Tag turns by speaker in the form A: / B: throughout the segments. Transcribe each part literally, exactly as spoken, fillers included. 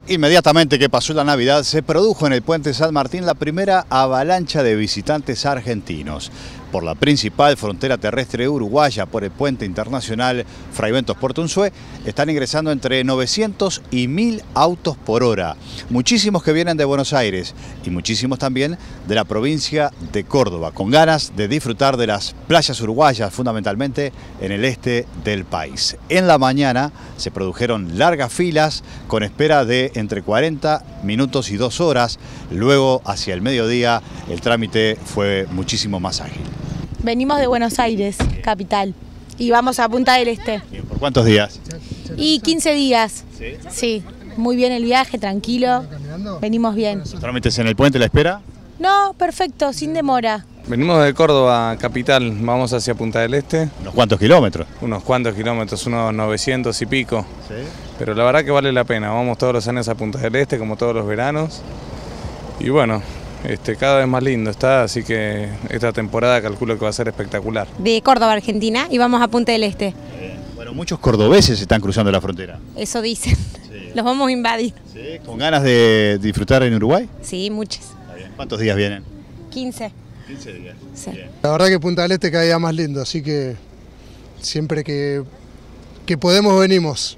A: Inmediatamente que pasó la Navidad, se produjo en el Puente San Martín la primera avalancha de visitantes argentinos. Por la principal frontera terrestre uruguaya, por el puente internacional Fray Ventos Puerto Unzué, están ingresando entre novecientos y mil autos por hora. Muchísimos que vienen de Buenos Aires y muchísimos también de la provincia de Córdoba, con ganas de disfrutar de las playas uruguayas, fundamentalmente en el este del país. En la mañana se produjeron largas filas con espera de entre cuarenta minutos y dos horas. Luego, hacia el mediodía, el trámite fue muchísimo más ágil.
B: Venimos de Buenos Aires, capital, y vamos a Punta del Este.
A: ¿Por cuántos días?
B: Y quince días.
A: ¿Sí?
B: Sí, muy bien el viaje, tranquilo, venimos bien.
A: ¿Los trámites en el puente, la espera?
B: No, perfecto, sin demora.
C: Venimos de Córdoba, capital, vamos hacia Punta del Este.
A: ¿Unos cuantos kilómetros?
C: Unos cuantos kilómetros, unos novecientos y pico.
A: ¿Sí?
C: Pero la verdad que vale la pena, vamos todos los años a Punta del Este, como todos los veranos. Y bueno, este, cada vez más lindo está, así que esta temporada calculo que va a ser espectacular.
D: De Córdoba, Argentina, y vamos a Punta del Este.
A: Bueno, muchos cordobeses están cruzando la frontera.
D: Eso dicen.
A: Sí.
D: Los vamos a invadir.
A: ¿Sí? ¿Con ganas de disfrutar en Uruguay?
D: Sí, muchos.
A: Está bien. ¿Cuántos días vienen?
D: quince.
A: quince días.
D: Sí.
A: Bien.
E: La verdad que Punta del Este cada día más lindo, así que siempre que, que podemos venimos.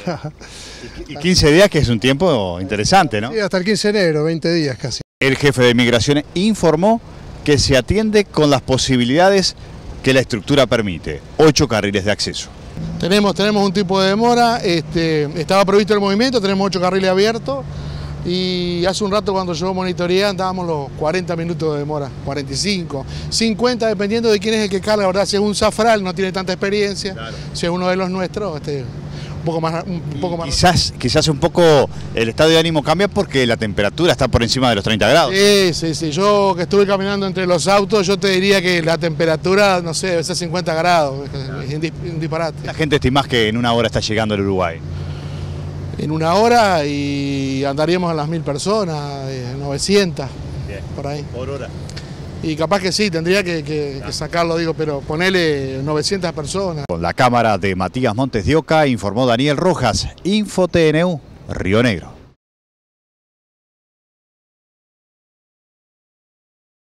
A: Y quince días, que es un tiempo interesante, ¿no?
E: Sí, hasta el quince de enero, veinte días casi.
A: El jefe de Migraciones informó que se atiende con las posibilidades que la estructura permite, ocho carriles de acceso.
F: Tenemos, tenemos un tipo de demora, este, estaba previsto el movimiento, tenemos ocho carriles abiertos y hace un rato cuando yo monitoreé andábamos los cuarenta minutos de demora, cuarenta y cinco, cincuenta dependiendo de quién es el que carga, la verdad, si es un zafral no tiene tanta experiencia, claro. Si es uno de los nuestros, este, un poco más... Un poco más...
A: Quizás, quizás un poco el estado de ánimo cambia porque la temperatura está por encima de los treinta grados.
F: Sí, sí, sí, yo que estuve caminando entre los autos, yo te diría que la temperatura, no sé, debe ser cincuenta grados, es un disparate.
A: La gente estima que en una hora está llegando al Uruguay.
F: En una hora y andaríamos a las mil personas, novecientas, bien, por ahí.
A: Por hora.
F: Y capaz que sí, tendría que, que, que sacarlo, digo, pero ponele novecientas personas.
A: Con la cámara de Matías Montes de Oca informó Daniel Rojas, Info T N U, Río Negro.